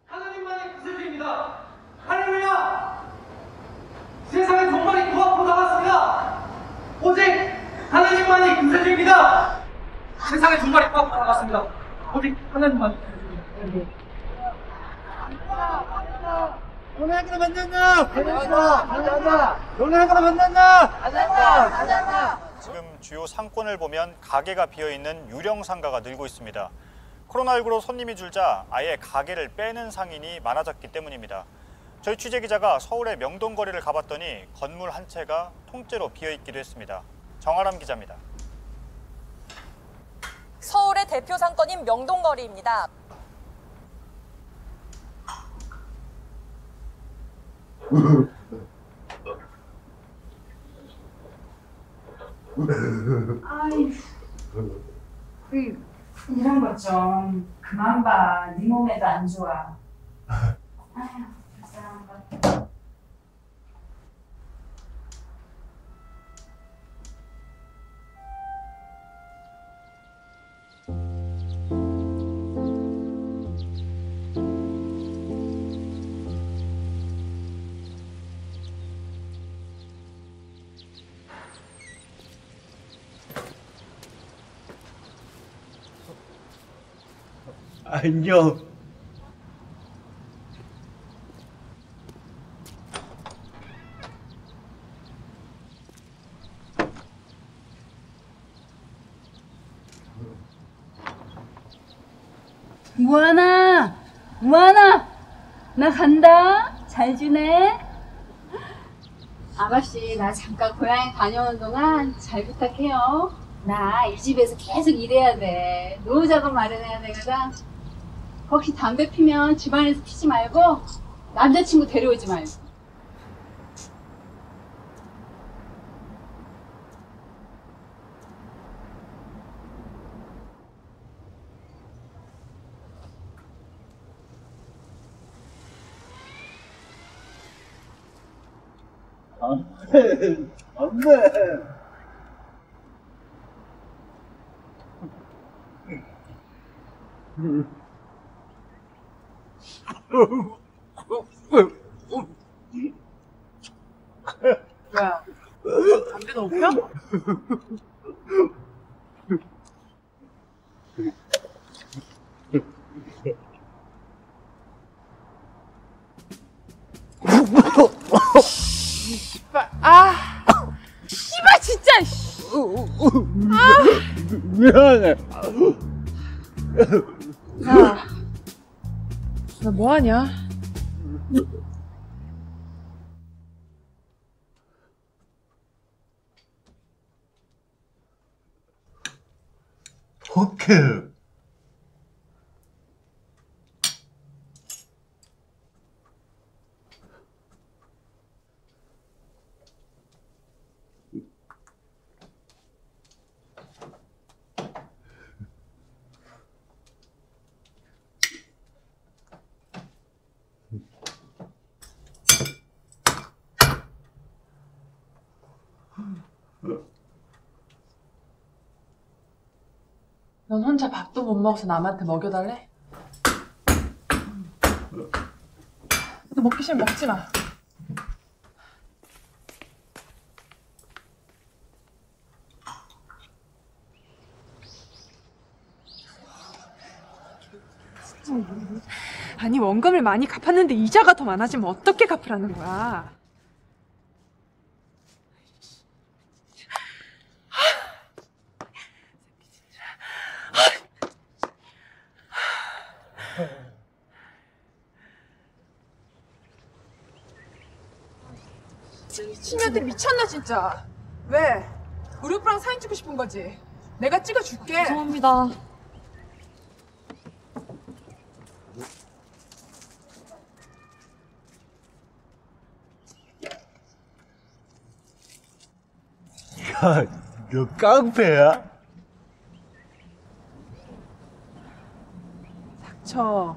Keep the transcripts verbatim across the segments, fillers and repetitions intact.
하나님만의 구세주입니다. 할렐루야! 세상의 종말이 코앞으로 다가왔습니다. 오직 하나님만이 구세주입니다. 세상의 종말이 코앞으로 다가왔습니다. 오직 하나님만이 구세주입니다. 연애하기로 만났나? 만났나? 만났나? 연애하기로 만났나? 만났나? 만났나? 지금 주요 상권을 보면 가게가 비어있는 유령 상가가 늘고 있습니다. 코로나십구로 손님이 줄자 아예 가게를 빼는 상인이 많아졌기 때문입니다. 저희 취재기자가 서울의 명동거리를 가봤더니 건물 한 채가 통째로 비어있기도 했습니다. 정아람 기자입니다. 서울의 대표 상권인 명동거리입니다. 아이, 그 이런 것 좀 그만 봐. 네 몸에도 안 좋아. 아휴, 불쌍한 것. 안녕. 우하나, 우하나, 나 간다. 잘 지내? 아가씨, 나 잠깐 고향에 다녀오는 동안 잘 부탁해요. 나 이 집에서 계속 일해야 돼. 노후자금 마련해야 되거든. 혹시 담배 피면 집안에서 피지 말고 남자친구 데려오지 말고. 안 돼. 안 돼. 야, 담배 너 펴? 씨발, 아, 씨발 진짜. 아, 미안해. 야, 너 뭐하냐? 포크. 넌 혼자 밥도 못 먹어서 남한테 먹여달래? 너 먹기 싫으면 먹지 마. 아니, 원금을 많이 갚았는데 이자가 더 많아지면 어떻게 갚으라는 거야? 미친년들 미쳤나 진짜. 왜? 우리 오빠랑 사진 찍고 싶은 거지? 내가 찍어줄게. 죄송합니다. 야, 너 깡패야? 닥쳐.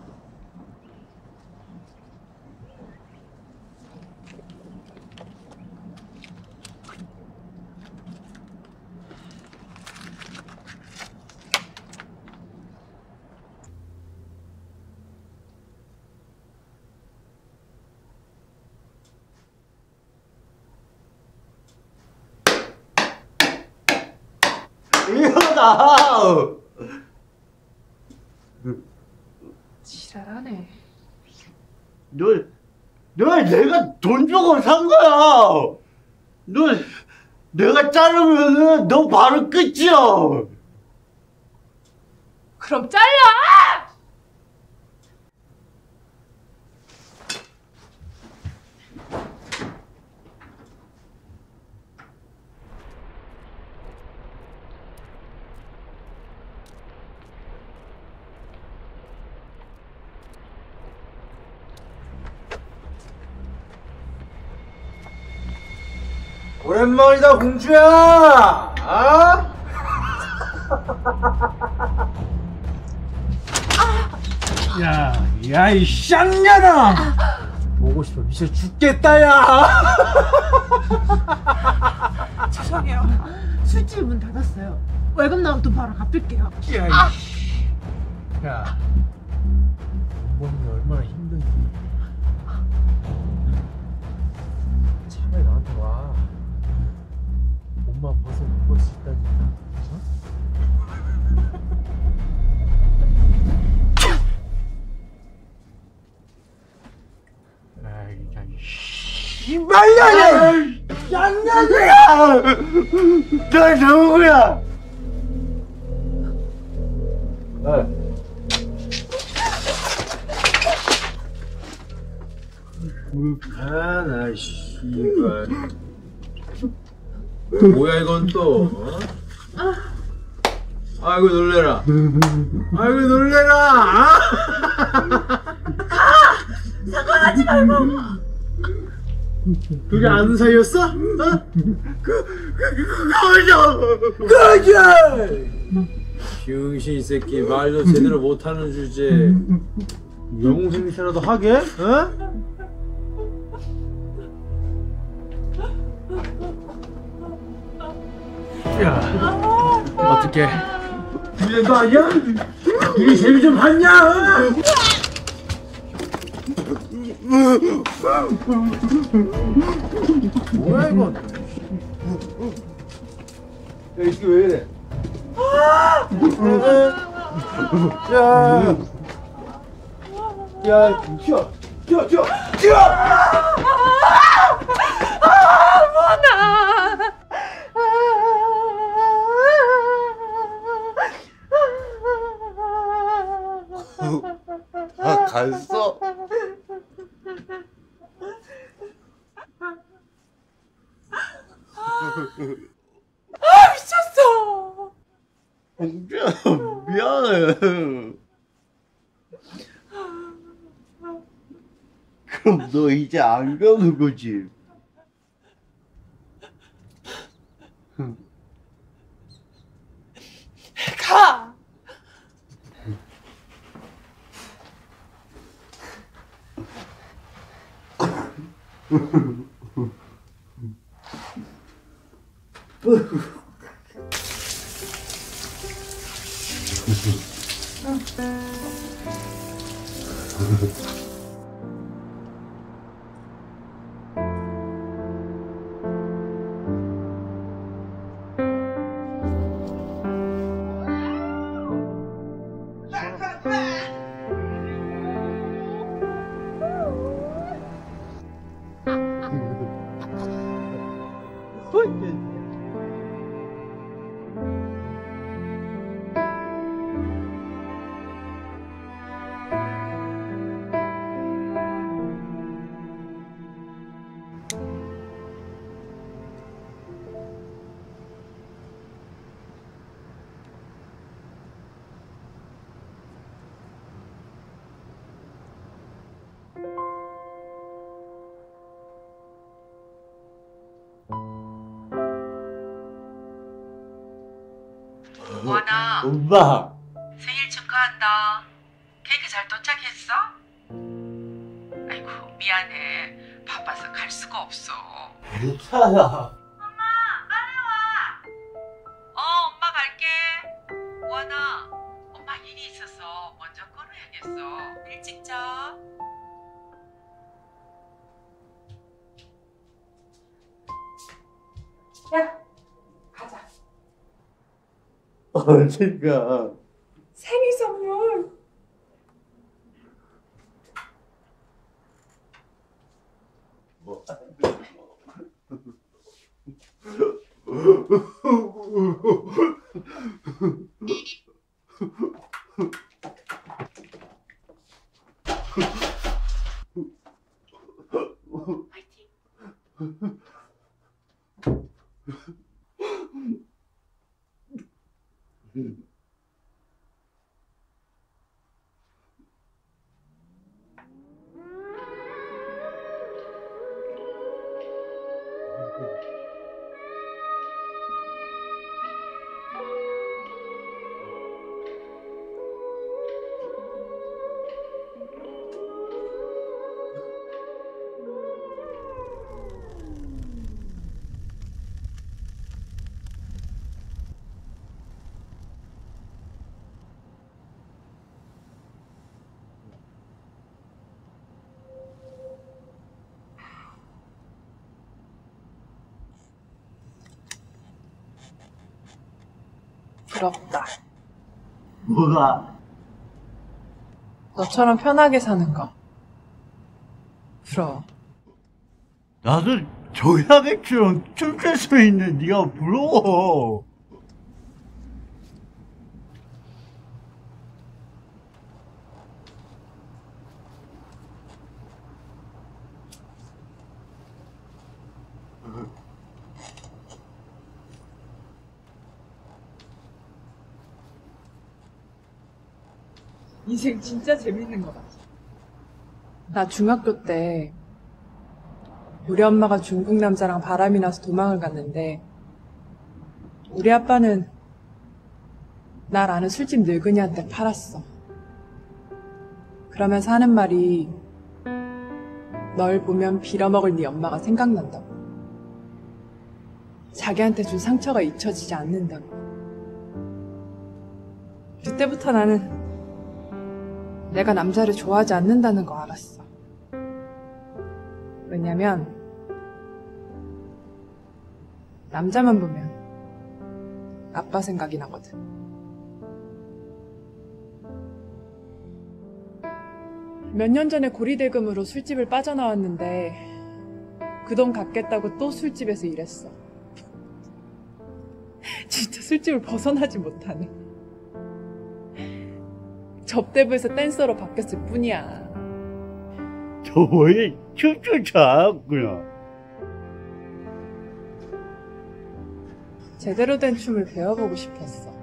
일어나! 지랄하네. 너, 너 내가 돈 주고 산 거야! 너, 내가 자르면은 너 바로 끝이야! 그럼 잘라! 오랜만이다, 공주야! 아? 야, 야, 이 쌍년아! 보고 싶어 미쳐 죽겠다, 야! 죄송해요. 술집 문 닫았어요. 월급 나오면 돈 바로 갚을게요. 야, 이씨. 야, 돈 버는 게 얼마나 힘든지. 차라리 나한테 와. 옷만 벗어 입을 수 있다니까. 어? 아이, 야, 이발년아! 쌍년아! 너 누구야? 하나 씨발 뭐야 이건 또 어? 아이고 놀래라 아이고 놀래라 사과하지 말고. 그게 아는 사이였어? 어? 그, 그, 그, 꺼져! 꺼져! 병신 이 새끼 말도 제대로 못하는 주제 영웅생리사라도 하게? 어? 야, 어떡해. 이래 너 아니야? 이 재미 좀 봤냐? 어? 뭐야 이건? 야 이게 왜 이래? 야, 야, 튀어, 튀어, 튀어, 튀어! 아, 갔어? 아 미쳤어. 공주야, 미안해. 그럼 너 이제 안 가는 거지? 가. 원아, 엄마! 생일 축하한다. 케이크 잘 도착했어? 아이고, 미안해. 바빠서 갈 수가 없어. 괜찮아. 엄마, 빨리 와. 어, 엄마 갈게. 원아, 엄마 일이 있어서 먼저 끊어야겠어. 일찍 자. 야, 가자. 언젠가. 생일 선물. 뭐. 부럽다. 뭐가? 너처럼 편하게 사는 거. 부러워. 나도 조야백처럼 춤출 수 있는 네가 부러워. 인생 진짜 재밌는 것 같아. 나 중학교 때 우리 엄마가 중국 남자랑 바람이 나서 도망을 갔는데 우리 아빠는 날 아는 술집 늙은이한테 팔았어. 그러면서 하는 말이 널 보면 빌어먹을 네 엄마가 생각난다고. 자기한테 준 상처가 잊혀지지 않는다고. 그때부터 나는 내가 남자를 좋아하지 않는다는 거 알았어. 왜냐면 남자만 보면 아빠 생각이 나거든. 몇 년 전에 고리대금으로 술집을 빠져나왔는데 그 돈 갚겠다고 또 술집에서 일했어. 진짜 술집을 벗어나지 못하네. 접대부에서 댄서로 바뀌었을 뿐이야. 저번에 춤추 잘하구나. 제대로 된 춤을 배워보고 싶었어.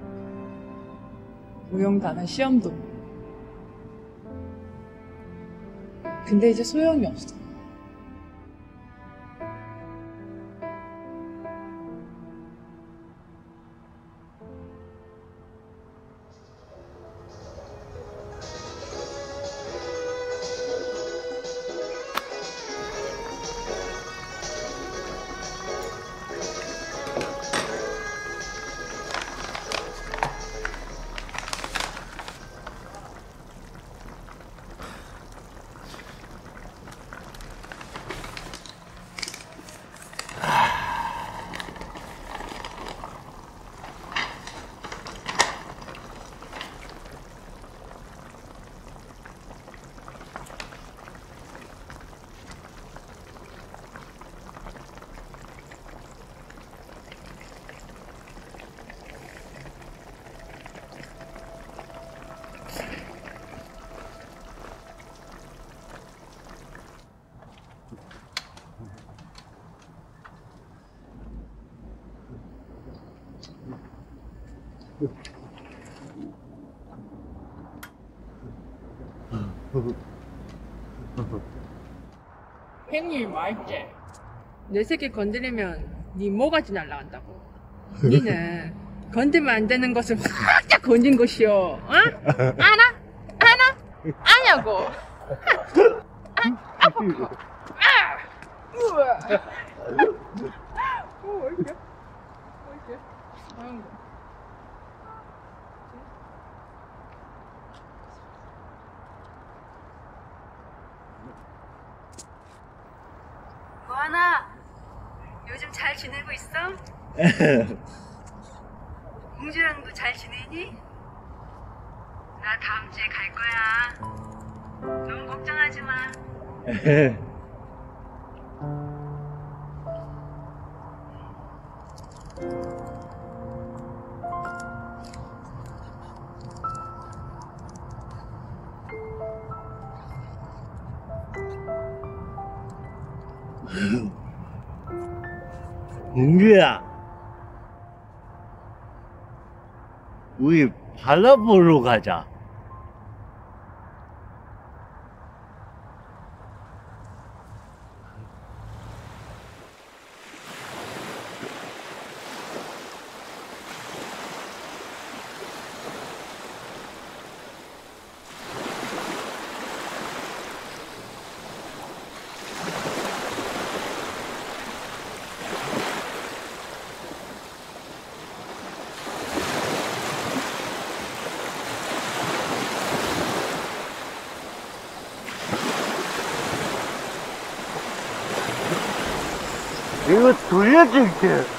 무용단원 시험도. 근데 이제 소용이 없어. 형님 알지? 내 새끼 건드리면 네 모가지 날라간다고. 니는 건들면 안 되는 것을 활짝 건진 것이요. 어? 아나? 아나? 아냐고. 아, 아파. 아! 우와. 오, 왜 이렇게? 왜 이렇게? 아이고. 고하나, 요즘 잘 지내고 있어? 웅주랑도 잘 지내니? 나 다음 주에 갈 거야. 너무 걱정하지 마. 웅주야, 우리 바다 보러 가자. 이거 돌려줄게.